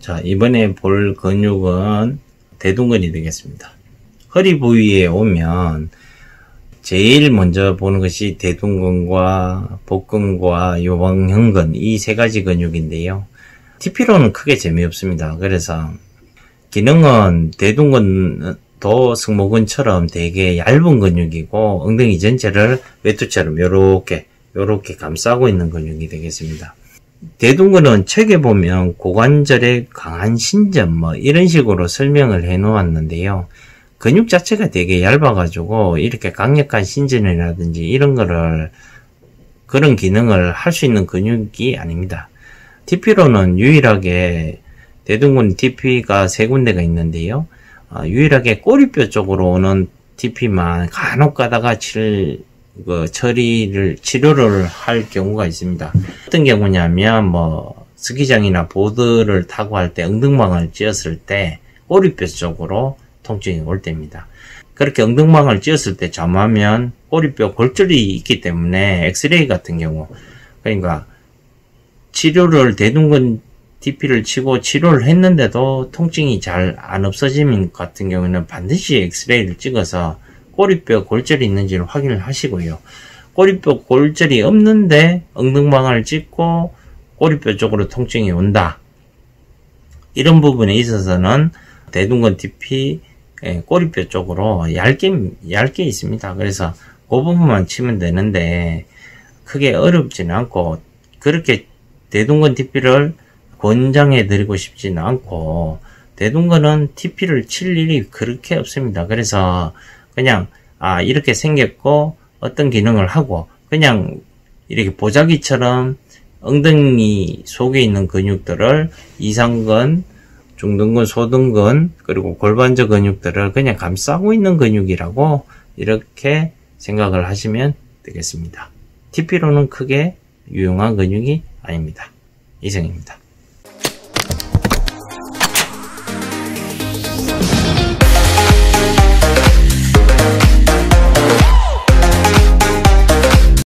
자, 이번에 볼 근육은 대둔근이 되겠습니다. 허리 부위에 오면 제일 먼저 보는 것이 대둔근과 복근과 요방형근 이 세 가지 근육인데요. TP로는 크게 재미없습니다. 그래서 기능은 대둔근도 승모근처럼 되게 얇은 근육이고 엉덩이 전체를 외투처럼 요렇게 감싸고 있는 근육이 되겠습니다. 대둔근은 책에 보면 고관절의 강한 신전 이런 식으로 설명을 해 놓았는데요. 근육 자체가 되게 얇아가지고 이렇게 강력한 신전이라든지 이런 그런 기능을 할 수 있는 근육이 아닙니다. TP로는 유일하게 대둔근 TP가 세 군데가 있는데요. 유일하게 꼬리뼈 쪽으로 오는 TP만 간혹 가다가 치료를 할 경우가 있습니다. 어떤 경우냐면 스키장이나 보드를 타고 할 때 엉덩방을 찧었을 때 꼬리뼈 쪽으로 통증이 올 때입니다. 그렇게 엉덩방을 찧었을 때 점하면 꼬리뼈 골절이 있기 때문에 엑스레이 같은 경우, 그러니까 대둔근 TP를 치고 치료를 했는데도 통증이 잘 안 없어지는 같은 경우는 반드시 엑스레이를 찍어서 꼬리뼈 골절이 있는지를 확인을 하시고요. 꼬리뼈 골절이 없는데 엉덩방아를 찢고 꼬리뼈 쪽으로 통증이 온다. 이런 부분에 있어서는 대둔근 TP 꼬리뼈 쪽으로 얇게 있습니다. 그래서 그 부분만 치면 되는데 크게 어렵지는 않고 그렇게 대둔근 TP를 권장해 드리고 싶지는 않고 대둔근은 TP를 칠 일이 그렇게 없습니다. 그래서 그냥 이렇게 생겼고 어떤 기능을 하고 그냥 이렇게 보자기처럼 엉덩이 속에 있는 근육들을 이상근, 중둔근, 소둔근 그리고 골반저 근육들을 그냥 감싸고 있는 근육이라고 이렇게 생각을 하시면 되겠습니다. TP로는 크게 유용한 근육이 아닙니다. 이상입니다.